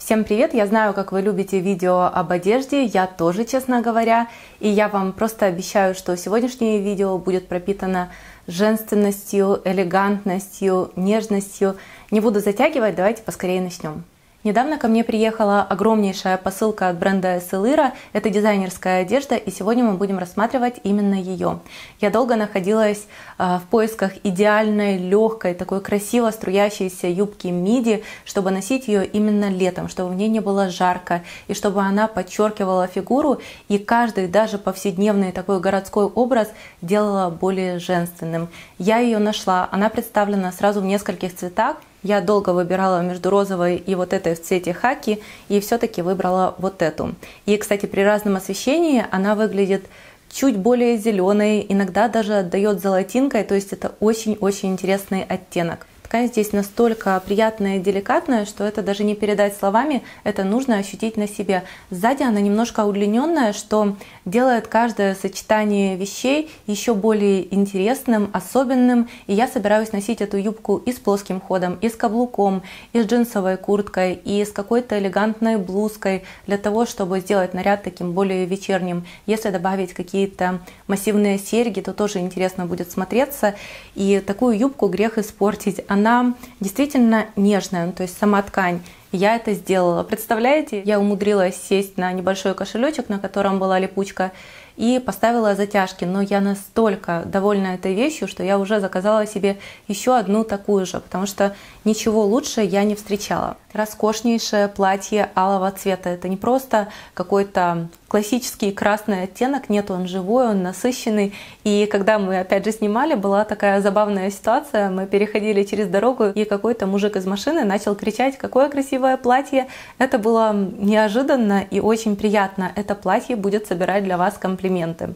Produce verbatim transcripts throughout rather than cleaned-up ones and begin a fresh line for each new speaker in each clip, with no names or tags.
Всем привет! Я знаю, как вы любите видео об одежде, я тоже, честно говоря, и я вам просто обещаю, что сегодняшнее видео будет пропитано женственностью, элегантностью, нежностью. Не буду затягивать, давайте поскорее начнем. Недавно ко мне приехала огромнейшая посылка от бренда Esselira. Это дизайнерская одежда, и сегодня мы будем рассматривать именно ее. Я долго находилась э, в поисках идеальной, легкой, такой красиво струящейся юбки миди, чтобы носить ее именно летом, чтобы в ней не было жарко, и чтобы она подчеркивала фигуру, и каждый, даже повседневный такой городской образ делала более женственным. Я ее нашла, она представлена сразу в нескольких цветах. Я долго выбирала между розовой и вот этой в цвете хаки, и все-таки выбрала вот эту. И, кстати, при разном освещении она выглядит чуть более зеленой, иногда даже отдает золотинкой, то есть это очень-очень интересный оттенок. Ткань здесь настолько приятная и деликатная, что это даже не передать словами, это нужно ощутить на себе. Сзади она немножко удлиненная, что делает каждое сочетание вещей еще более интересным, особенным. И я собираюсь носить эту юбку и с плоским ходом, и с каблуком, и с джинсовой курткой, и с какой-то элегантной блузкой, для того, чтобы сделать наряд таким более вечерним. Если добавить какие-то массивные серьги, то тоже интересно будет смотреться. И такую юбку грех испортить. Она действительно нежная, то есть сама ткань. Я это сделала. Представляете, я умудрилась сесть на небольшой кошелечек, на котором была липучка, и поставила затяжки. Но я настолько довольна этой вещью, что я уже заказала себе еще одну такую же, потому что ничего лучше я не встречала. Роскошнейшее платье алого цвета. Это не просто какой-то классический красный оттенок, нет, он живой, он насыщенный. И когда мы опять же снимали, была такая забавная ситуация. Мы переходили через дорогу, и какой-то мужик из машины начал кричать: «Какое красивое платье!» Это было неожиданно и очень приятно. Это платье будет собирать для вас комплименты.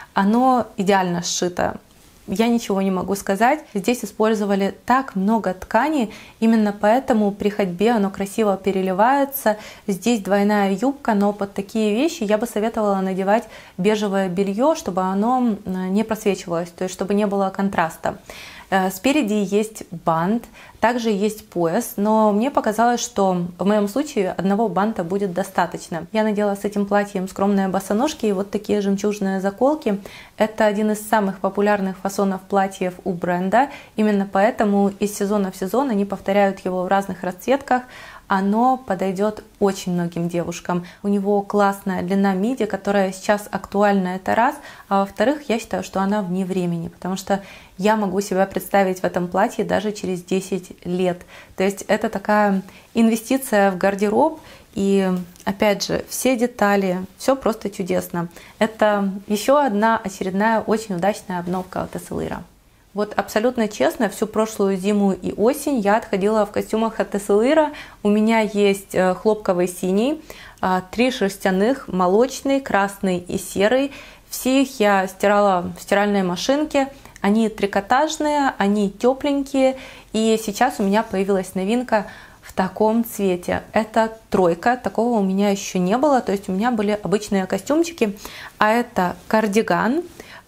Оно идеально сшито. Я ничего не могу сказать. Здесь использовали так много ткани, именно поэтому при ходьбе оно красиво переливается. Здесь двойная юбка, но под такие вещи я бы советовала надевать бежевое белье, чтобы оно не просвечивалось, то есть чтобы не было контраста. Спереди есть бант, также есть пояс, но мне показалось, что в моем случае одного банта будет достаточно. Я надела с этим платьем скромные босоножки и вот такие жемчужные заколки. Это один из самых популярных фасонов платьев у бренда, именно поэтому из сезона в сезон они повторяют его в разных расцветках. Оно подойдет очень многим девушкам. У него классная длина миди, которая сейчас актуальна, это раз. А во-вторых, я считаю, что она вне времени, потому что я могу себя представить в этом платье даже через десять лет. То есть это такая инвестиция в гардероб. И опять же, все детали, все просто чудесно. Это еще одна очередная очень удачная обновка от Esselira. Вот абсолютно честно, всю прошлую зиму и осень я отходила в костюмах от Esselira. У меня есть хлопковый синий, три шерстяных, молочный, красный и серый. Все их я стирала в стиральной машинке. Они трикотажные, они тепленькие. И сейчас у меня появилась новинка в таком цвете. Это тройка, такого у меня еще не было. То есть у меня были обычные костюмчики, а это кардиган,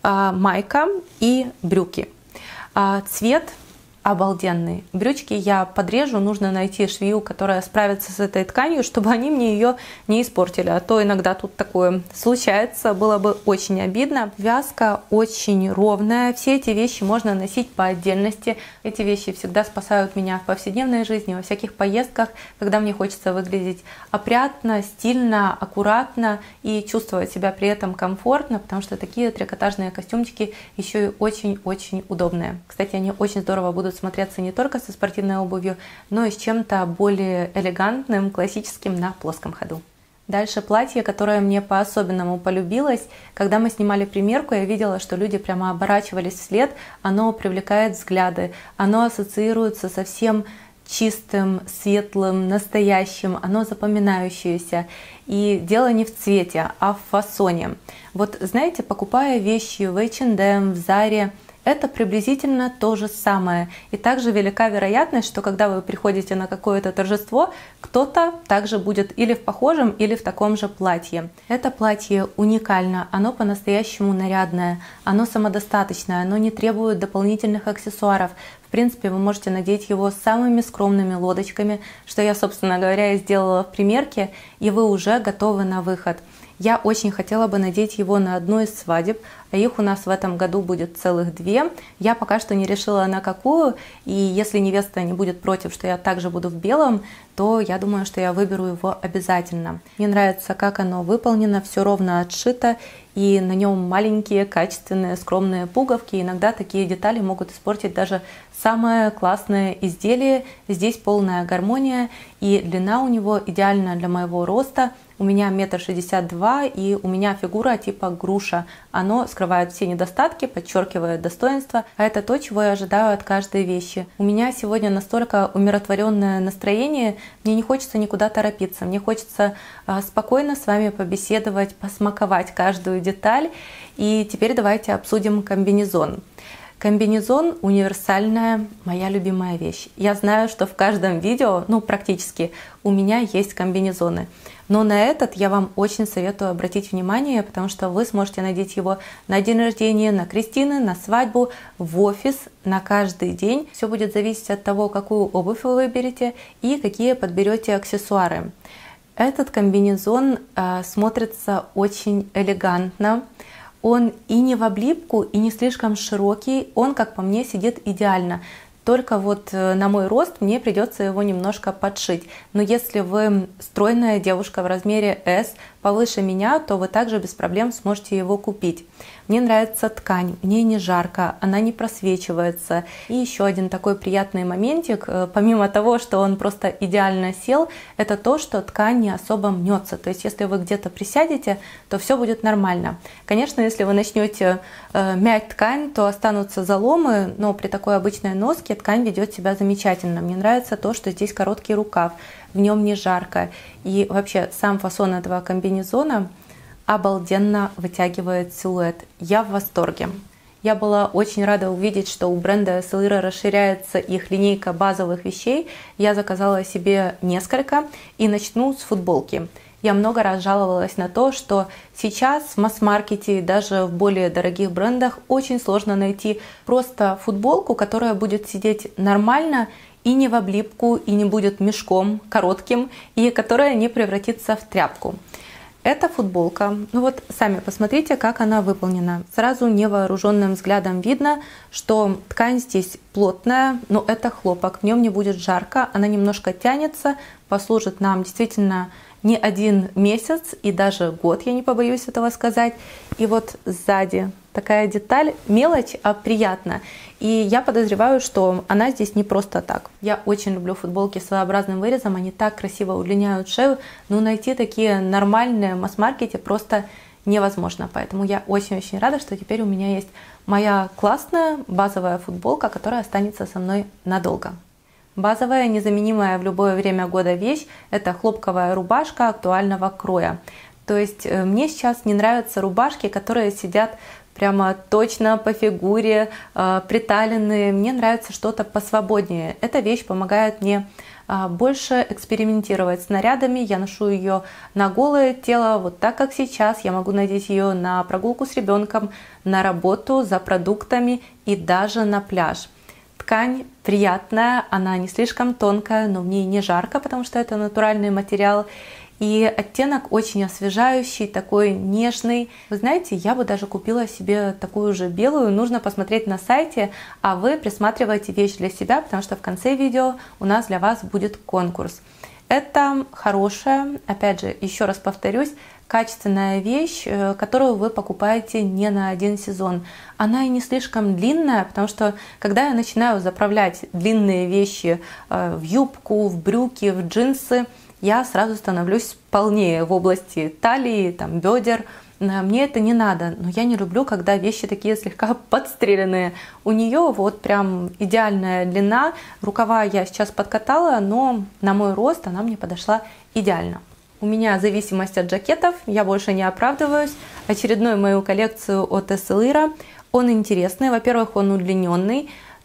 майка и брюки. Цвет обалденный. Брючки я подрежу, нужно найти швею, которая справится с этой тканью, чтобы они мне ее не испортили. А то иногда тут такое случается, было бы очень обидно. Вязка очень ровная. Все эти вещи можно носить по отдельности. Эти вещи всегда спасают меня в повседневной жизни, во всяких поездках, когда мне хочется выглядеть опрятно, стильно, аккуратно и чувствовать себя при этом комфортно, потому что такие трикотажные костюмчики еще и очень-очень удобные. Кстати, они очень здорово будут смотреться не только со спортивной обувью, но и с чем-то более элегантным, классическим на плоском ходу. Дальше платье, которое мне по-особенному полюбилось. Когда мы снимали примерку, я видела, что люди прямо оборачивались вслед. Оно привлекает взгляды, оно ассоциируется со всем чистым, светлым, настоящим, оно запоминающееся. И дело не в цвете, а в фасоне. Вот знаете, покупая вещи в эйч энд эм, в Заре, это приблизительно то же самое. И также велика вероятность, что когда вы приходите на какое-то торжество, кто-то также будет или в похожем, или в таком же платье. Это платье уникально, оно по-настоящему нарядное, оно самодостаточное, оно не требует дополнительных аксессуаров. В принципе, вы можете надеть его самыми скромными лодочками, что я, собственно говоря, и сделала в примерке, и вы уже готовы на выход. Я очень хотела бы надеть его на одну из свадеб, а их у нас в этом году будет целых две. Я пока что не решила на какую, и если невеста не будет против, что я также буду в белом, то я думаю, что я выберу его обязательно. Мне нравится, как оно выполнено, все ровно отшито, и на нем маленькие, качественные, скромные пуговки. Иногда такие детали могут испортить даже самое классное изделие. Здесь полная гармония, и длина у него идеальна для моего роста. У меня метр шестьдесят два, и у меня фигура типа груша. Оно скрывает все недостатки, подчеркивает достоинства, а это то, чего я ожидаю от каждой вещи. У меня сегодня настолько умиротворенное настроение, мне не хочется никуда торопиться, мне хочется а, спокойно с вами побеседовать, посмаковать каждую деталь. И теперь давайте обсудим комбинезон. Комбинезон — универсальная, моя любимая вещь. Я знаю, что в каждом видео, ну практически, у меня есть комбинезоны. Но на этот я вам очень советую обратить внимание, потому что вы сможете надеть его на день рождения, на крестины, на свадьбу, в офис, на каждый день. Все будет зависеть от того, какую обувь вы выберете и какие подберете аксессуары. Этот комбинезон э, смотрится очень элегантно. Он и не в облипку, и не слишком широкий, он, как по мне, сидит идеально. Только вот на мой рост мне придется его немножко подшить. Но если вы стройная девушка в размере эс, повыше меня, то вы также без проблем сможете его купить. Мне нравится ткань, в ней не жарко, она не просвечивается. И еще один такой приятный моментик, помимо того, что он просто идеально сел, это то, что ткань не особо мнется. То есть если вы где-то присядете, то все будет нормально. Конечно, если вы начнете э, мять ткань, то останутся заломы, но при такой обычной носке ткань ведет себя замечательно. Мне нравится то, что здесь короткий рукав, в нем не жарко. И вообще сам фасон этого комбинезона обалденно вытягивает силуэт. Я в восторге. Я была очень рада увидеть, что у бренда Esselira расширяется их линейка базовых вещей. Я заказала себе несколько и начну с футболки. Я много раз жаловалась на то, что сейчас в масс-маркете и даже в более дорогих брендах очень сложно найти просто футболку, которая будет сидеть нормально и не в облипку, и не будет мешком коротким, и которая не превратится в тряпку. Эта футболка, ну вот сами посмотрите, как она выполнена. Сразу невооруженным взглядом видно, что ткань здесь плотная, но это хлопок, в нем не будет жарко, она немножко тянется, послужит нам действительно не один месяц и даже год, я не побоюсь этого сказать. И вот сзади такая деталь, мелочь, а приятно. И я подозреваю, что она здесь не просто так. Я очень люблю футболки с своеобразным вырезом, они так красиво удлиняют шею, но найти такие нормальные в масс-маркете просто невозможно. Поэтому я очень-очень рада, что теперь у меня есть моя классная базовая футболка, которая останется со мной надолго. Базовая, незаменимая в любое время года вещь – это хлопковая рубашка актуального кроя. То есть мне сейчас не нравятся рубашки, которые сидят прямо точно по фигуре, э, приталенные. Мне нравится что-то посвободнее. Эта вещь помогает мне э, больше экспериментировать с нарядами. Я ношу ее на голое тело, вот так, как сейчас. Я могу надеть ее на прогулку с ребенком, на работу, за продуктами и даже на пляж. Ткань приятная, она не слишком тонкая, но в ней не жарко, потому что это натуральный материал. И оттенок очень освежающий, такой нежный. Вы знаете, я бы даже купила себе такую же белую. Нужно посмотреть на сайте, а вы присматриваете вещь для себя, потому что в конце видео у нас для вас будет конкурс. Это хорошая, опять же, еще раз повторюсь, качественная вещь, которую вы покупаете не на один сезон. Она и не слишком длинная, потому что когда я начинаю заправлять длинные вещи в юбку, в брюки, в джинсы, я сразу становлюсь полнее в области талии, там, бедер. Мне это не надо, но я не люблю, когда вещи такие слегка подстреленные. У нее вот прям идеальная длина. Рукава я сейчас подкатала, но на мой рост она мне подошла идеально. У меня зависимость от жакетов, я больше не оправдываюсь. Очередную мою коллекцию от Esselira. Он интересный, во-первых, он удлиненный.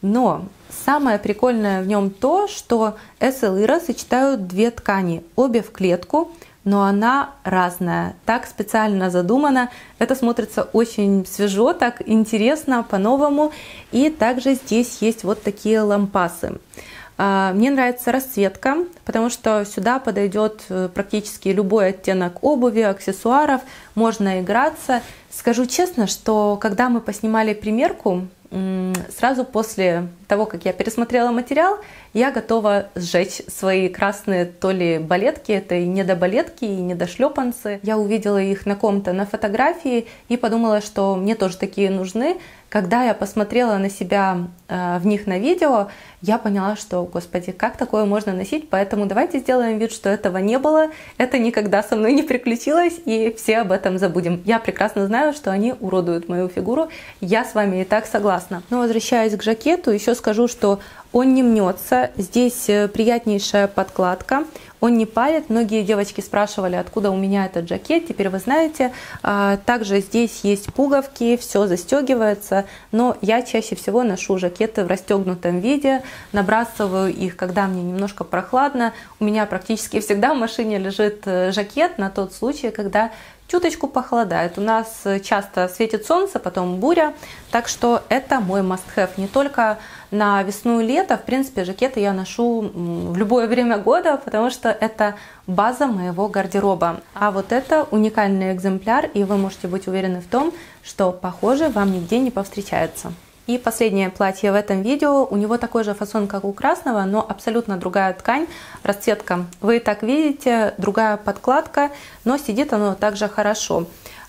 Но самое прикольное в нем то, что Эс Элира сочетают две ткани, обе в клетку, но она разная, так специально задумано. Это смотрится очень свежо, так интересно, по-новому. И также здесь есть вот такие лампасы. Мне нравится расцветка, потому что сюда подойдет практически любой оттенок обуви, аксессуаров, можно играться. Скажу честно, что когда мы поснимали примерку, сразу после того, как я пересмотрела материал, я готова сжечь свои красные то ли балетки, это и недобалетки, и недошлепанцы. Я увидела их на ком-то на фотографии и подумала, что мне тоже такие нужны. Когда я посмотрела на себя э, в них на видео, я поняла, что, господи, как такое можно носить, поэтому давайте сделаем вид, что этого не было, это никогда со мной не приключилось, и все об этом забудем. Я прекрасно знаю, что они уродуют мою фигуру, я с вами и так согласна. Но возвращаясь к жакету, еще скажу, что он не мнется, здесь приятнейшая подкладка, он не палит. Многие девочки спрашивали, откуда у меня этот жакет, теперь вы знаете. Также здесь есть пуговки, все застегивается, но я чаще всего ношу жакеты в расстегнутом виде, набрасываю их, когда мне немножко прохладно. У меня практически всегда в машине лежит жакет на тот случай, когда чуточку похолодает. У нас часто светит солнце, потом буря, так что это мой must-have не только на весну и лето. В принципе, жакеты я ношу в любое время года, потому что это база моего гардероба. А вот это уникальный экземпляр, и вы можете быть уверены в том, что похоже вам нигде не повстречается. И последнее платье в этом видео, у него такой же фасон, как у красного, но абсолютно другая ткань, расцветка. Вы и так видите, другая подкладка, но сидит оно также хорошо.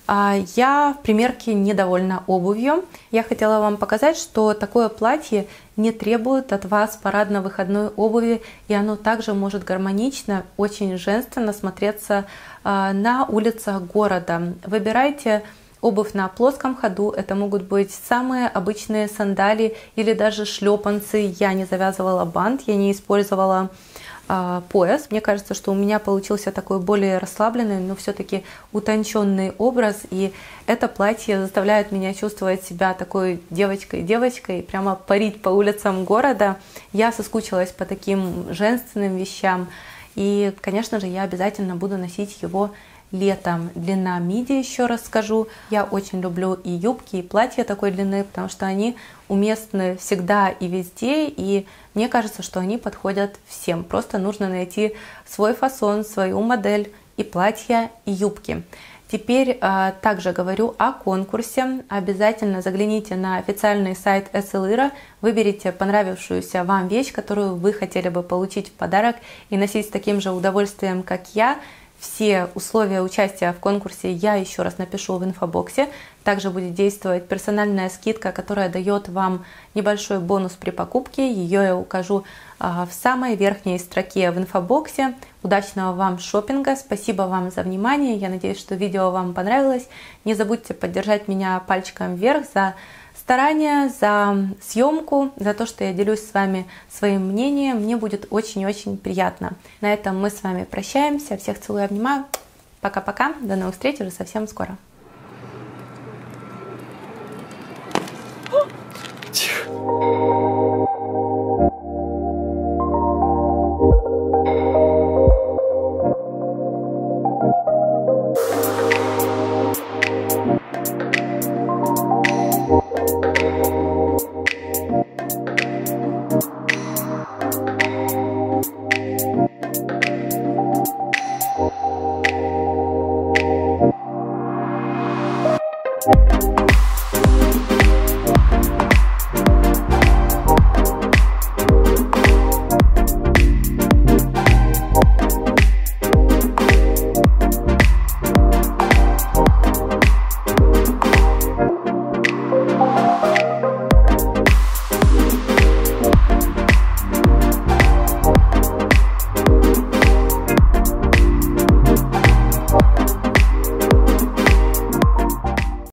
Я в примерке недовольна обувью. Я хотела вам показать, что такое платье не требует от вас парадно-выходной обуви, и оно также может гармонично, очень женственно смотреться на улицах города. Выбирайте обувь на плоском ходу, это могут быть самые обычные сандалии или даже шлепанцы. Я не завязывала бант, я не использовала э, пояс. Мне кажется, что у меня получился такой более расслабленный, но все-таки утонченный образ. И это платье заставляет меня чувствовать себя такой девочкой-девочкой, прямо парить по улицам города. Я соскучилась по таким женственным вещам. И, конечно же, я обязательно буду носить его летом. Длина миди, еще раз скажу. Я очень люблю и юбки, и платья такой длины, потому что они уместны всегда и везде, и мне кажется, что они подходят всем. Просто нужно найти свой фасон, свою модель и платья, и юбки. Теперь э, также говорю о конкурсе. Обязательно загляните на официальный сайт Эс Элира, выберите понравившуюся вам вещь, которую вы хотели бы получить в подарок и носить с таким же удовольствием, как я. Все условия участия в конкурсе я еще раз напишу в инфобоксе. Также будет действовать персональная скидка, которая дает вам небольшой бонус при покупке. Ее я укажу в самой верхней строке в инфобоксе. Удачного вам шопинга! Спасибо вам за внимание. Я надеюсь, что видео вам понравилось. Не забудьте поддержать меня пальчиком вверх за старания, за съемку, за то, что я делюсь с вами своим мнением. Мне будет очень-очень приятно. На этом мы с вами прощаемся. Всех целую и обнимаю. Пока-пока. До новых встреч уже совсем скоро.